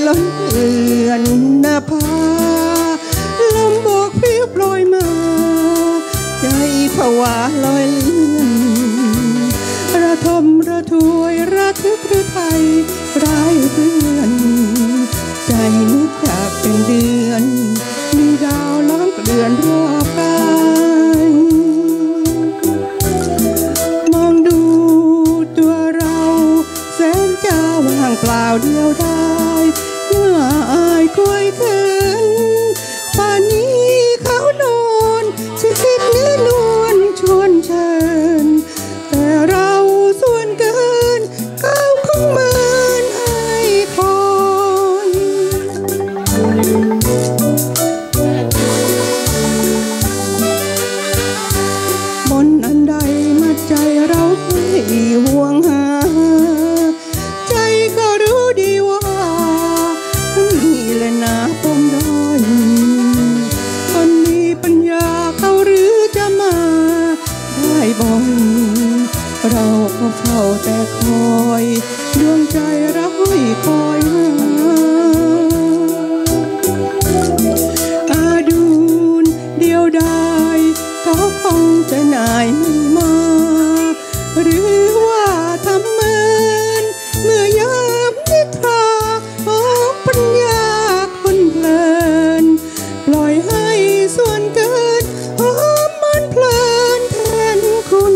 ล้นเอือนหน้าผาลมโบกพริ้วโปรยมาใจผวาลอยเลื่อนระทมระทวยระทึกหรือไทยร้ายเรือนใจนึกอยากเป็นเดือนมีดาวล้อมเกลื่อนรอบกายมองดูตัวเราแสนจะว่างเปล่าเดียวดายเมื่ออายควยเขินป่านนี้เขาโดนชิดเนื้อนวลชวนเชิญแต่เราส่วนเกินก้าวคงเหมือนให้คอยมนต์อันใดมาใจเราให้ห่วงหาใจก็รู้ดีว่านี่แหละนะปมด้อยคนมีปัญญาเขาหรือจะมาได้บ่อยเราก็เฝ้าแต่คอยดวงใจเราให้คอยหาอาดูนเดียวดายเขาคงจะหน่ายไม่มาหรือว่าทำเหมือนเมื่อยามนิทราออกปัญญาคนเพลินปล่อยให้ส่วนเกินหอมมันเพลินแทนคุณ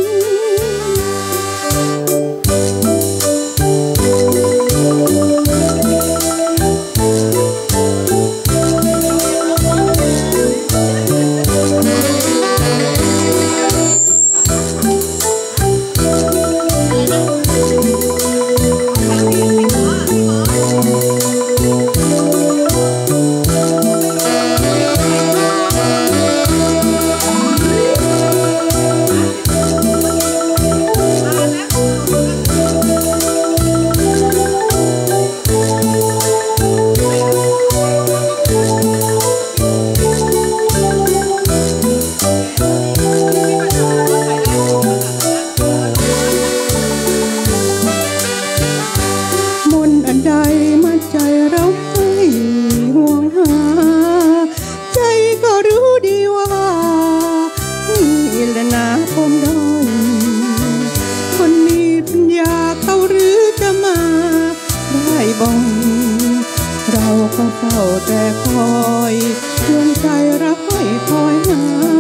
เราก็เฝ้าแต่คอยดวงใจรักให้คอยหา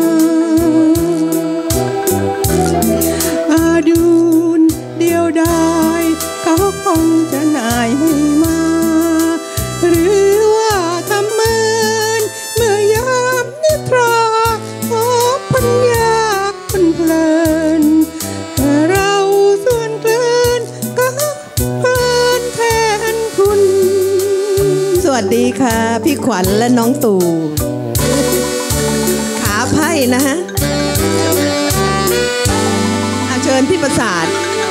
อาดูนเดียวดายเขาคงจะหน่ายให้มาหรือว่าทำเหมือนเมื่อยามนิทราพบปัญญาคนเพลินแต่เราส่วนเกินก็เพลินแทนคุณสวัสดีค่ะพี่ขวัญและน้องตู่ขาไพ่นะฮะเชิญพี่ประสาท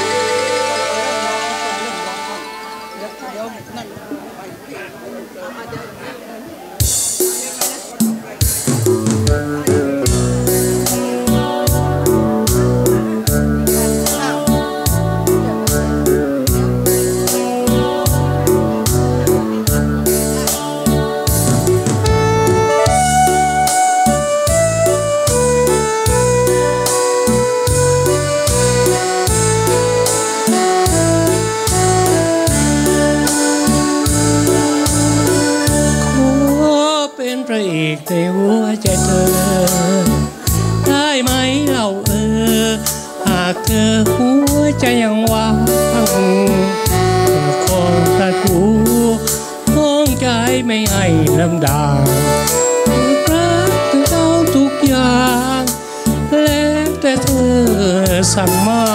ในหัวใจเธอได้ไหมเราหากเธอหัวใจยังว่างขอประตูห้องใจไม่ให้ลำดารักเธอเอาทุกอย่างแล้วแต่เธอสั่งมา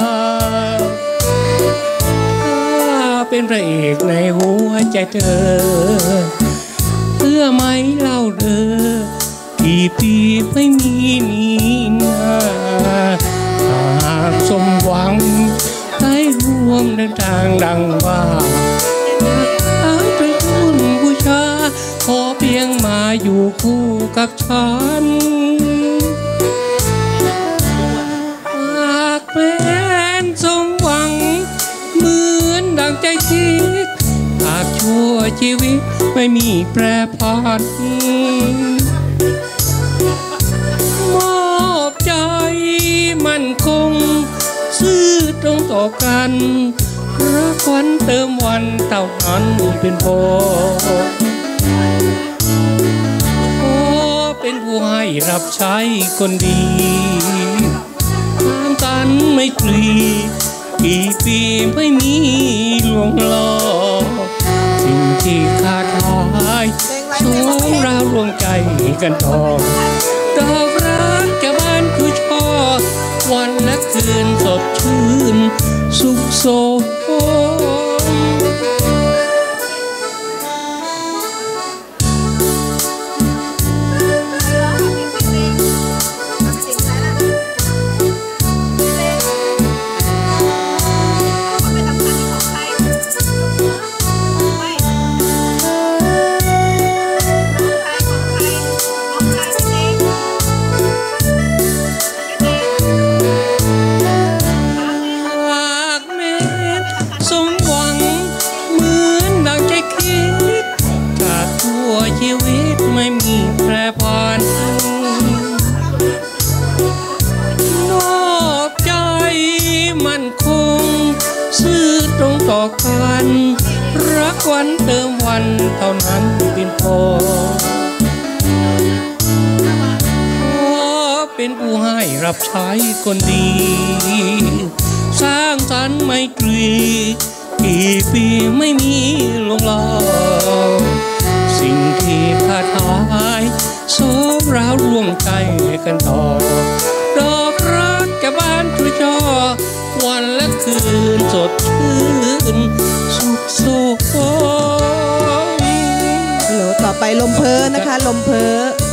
เป็นพระเอกในหัวใจเธอเพื่อไม่เล่าเด้อกี่ปีไม่มีนี่นาหากสมหวังให้ร่วมเดินทางดังว่าเอาไปคุณบูชาขอเพียงมาอยู่คู่กับฉันหากเป็นสมหวังเหมือนดังใจคิดากชั่วชีวิตไม่มีแปรผันมอบใจมั่นคงซื่อตรงต่อกันรักวันเติมวันเท่านั้นเป็นพอเป็นผู้ให้รับใช้คนดีตามกันไม่ตรีกี่ปีไม่มีลวงหลอกสิ่งที่ขาดหายสองเรารวมใจกันต่อดอกรักจะบานคือช่อวันและคืนสดชื่นสุขโสมชีวิตไม่มีแปรผันนอบใจมั่นคงซื่อตรงต่อกันรักวันเติมวันเท่านั้นเป็นพอเป็นผู้ให้รับใช้คนดีสร้างสรรค์ไมตรีกี่ปีไม่มีลงลอยสิ่งที่ขาดหายสองเราร่วมใจกันต่อดอกรักจะบานทุกช่อวันและคืนสดชื่นสุขโสมต่อไปลมเพอนะคะลมเพอ